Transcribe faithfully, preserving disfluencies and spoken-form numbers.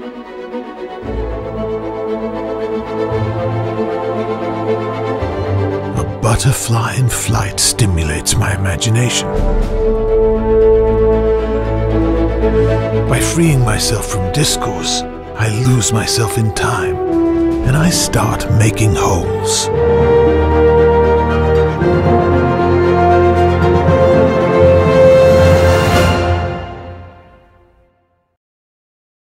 A butterfly in flight stimulates my imagination. By freeing myself from discourse, I lose myself in time, and I start making holes.